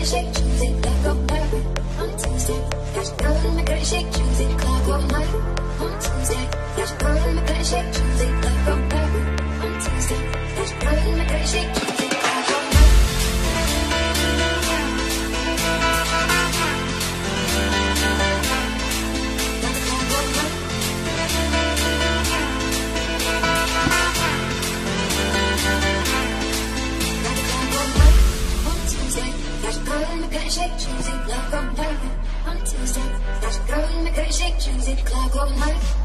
shake, choose it, let go, baby. On Tuesday, got your girl in my girl shake, choose it, clock all night. On Tuesday, got your girl in my girl shake, choose it, let go, baby. On Tuesday, got your girl in my girl shake, choose it, clock all night. Shake, choose it, love, go, baby. On Tuesday, got your girl in the great shake, choose it, clock all night.